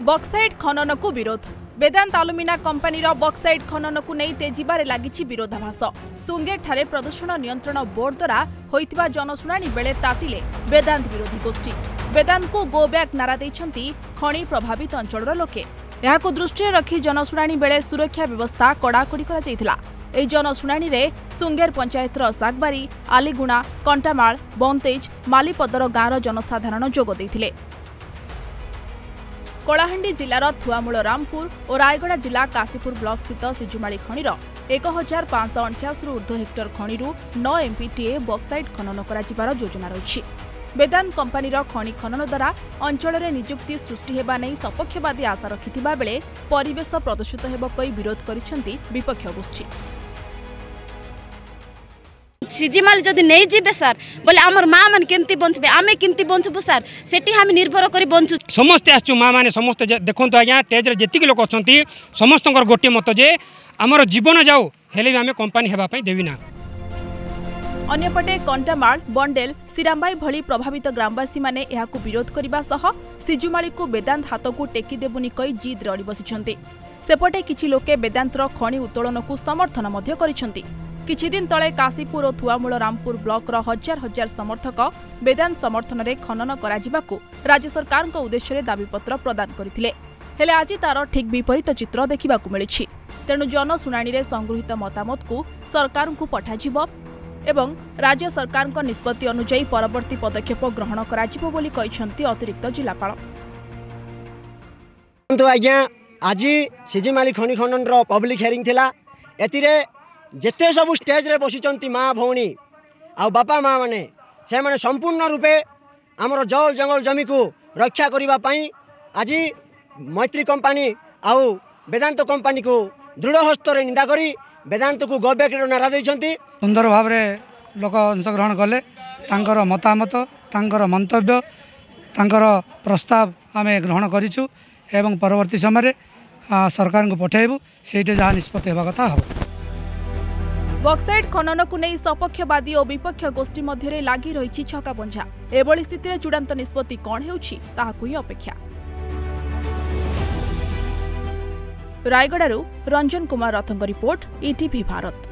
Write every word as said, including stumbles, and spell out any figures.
Bauxite खनन को विरोध। वेदांत अलुमिना कंपनी बक्साइट खनन को नहीं तेजिबारे लागिछि विरोधाभास। सुंगेर ठारे प्रदूषण नियंत्रण बोर्ड द्वारा होइतिबा जनशुणाणी बेले तातिले वेदांत विरोधी गोष्ठी। वेदांत को गो बैक नारा दैछंती खणी प्रभावित अंचलर लोके। एहाको दृष्टि रखी जनशुणाणी बेले सुरक्षा व्यवस्था कड़ाकड़ी करा जायतिला। एही जनशुणाणी रे सुंगेर पंचायतर सागबारी, आलीगुणा, कंटामाल, बंतेज, मालीपदर गाँवर जनसाधारण जोग दैथिले। कलाहांडी जिलार थुआमूल रामपुर और रायगड़ा जिला काशीपुर ब्लॉक स्थित सिजुमाली खणीर एक हजार पांच अणचाश रु ऊर्ध्व हेक्टर खणीरू नौ एमपीटीए बक्साइट खनन कराजिबार योजना रही। वेदांत कंपनीर खणी खनन द्वारा अंचल में निजुक्ति सृष्टि हेबा नै सपक्षवादी आशा रखिथिबा बेले परिवेश प्रदूषित हेब कई विरोध करिसेंती विपक्ष गोष्ठी। सिजिमाल जदि नहीं जीवे सर बोले आमर माँ मैंने केमती बंचबे आमे केमती बंचबू सर सेठी हम निर्भर करी बंचु समस्ते आसु माँ मैंने समस्ते देखंतु आज्ञा टेजरे जेतिक लोक अछंती समस्तंकर गोटे मत जे आमर जीवन जाऊ हेले भी आमे कंपनी हेबा पई देबिना। अन्यपटे कंटामाल, बंडेल, सिरामबाई भली प्रभावित ग्रामवासी माने एहाकु विरोध करिबा सह सिजुमाली को वेदांत हाथ को टेकी देबुनी कई जिद रे अड़ी बसिछंती। सेपटे किछि लोके वेदांतर खणी उत्तोलन को समर्थन मध्य करिछंती। किछि दिन तले काशीपुर और थुआमूल रामपुर ब्लॉक रो हजार हजार समर्थक वेदांत समर्थन रे खनन कराजिबाकू राज्य सरकार को उद्देश्य रे दाबीपत्र प्रदान करथिले। हेले आज तार ठीक विपरीत चित्र देखिबाकू मिलिछि। तेणु जनशुणाणी रे संगृहीत मतामत को सरकार को पठाजिबो एवं राज्य सरकार को निष्पत्ति अनुसार परवर्ती पदक्षेप ग्रहण कराजिबो बोली कहिसंती अतिरिक्त जिलापाल। तो आज्ञा आज सिजिमाली खनि खनन रो पब्लिक हियरिंग थिला। एतिरे जेते सब स्टेज रे बसिचंती माँ भौणी आ बापा माँ माने से माने संपूर्ण रूपे आमर जल जंगल जमी को रक्षा करिबा पई आज मैत्री कंपनी आउ वेदांत कंपनी को दृढ़ हस्त रे निंदा करी वेदांत को गोबैक नारा दैछंती। सुंदर भाव रे लोक अंशग्रहण कले तांकर मतामत तांकर मंतव्य तांकर प्रस्ताव आमे ग्रहण करिछु एवं परवर्ती समय सरकार को पठाइबु सेटे जहाँ निष्पत्ति हेबा कथा हबो। बक्साइट खनन को नहीं सपक्षवादी और विपक्ष गोष्ठी मध्य लगी रही छका पंझा। एभली स्थिति में चूड़ांत निष्पत्ति कौन हेउछि ताहाकु ही अपेक्षा। रायगड़ारू रंजन कुमार रथंग रिपोर्ट, ईटीवी भारत।